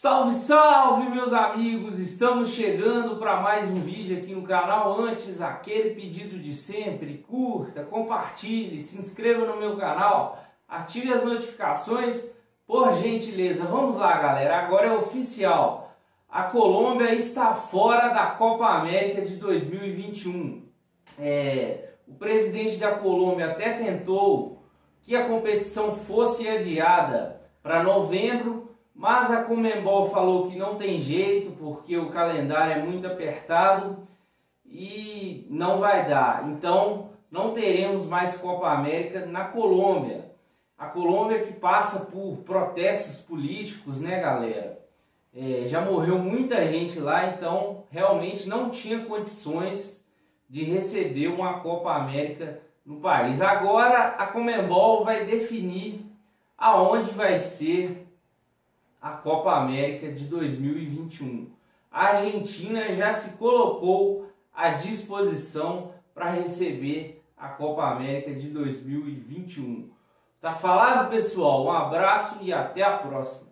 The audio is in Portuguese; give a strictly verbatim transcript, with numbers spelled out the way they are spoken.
Salve, salve, meus amigos! Estamos chegando para mais um vídeo aqui no canal. Antes, aquele pedido de sempre: curta, compartilhe, se inscreva no meu canal, ative as notificações, por gentileza. Vamos lá, galera, agora é oficial. A Colômbia está fora da Copa América de dois mil e vinte e um. É, o presidente da Colômbia até tentou que a competição fosse adiada para novembro, mas a Conmebol falou que não tem jeito porque o calendário é muito apertado e não vai dar. Então não teremos mais Copa América na Colômbia. A Colômbia que passa por protestos políticos, né, galera? É, já morreu muita gente lá, então realmente não tinha condições de receber uma Copa América no país. Agora a Conmebol vai definir aonde vai ser a Copa América de dois mil e vinte e um. A Argentina já se colocou à disposição para receber a Copa América de dois mil e vinte e um. Tá falado, pessoal? Um abraço e até a próxima.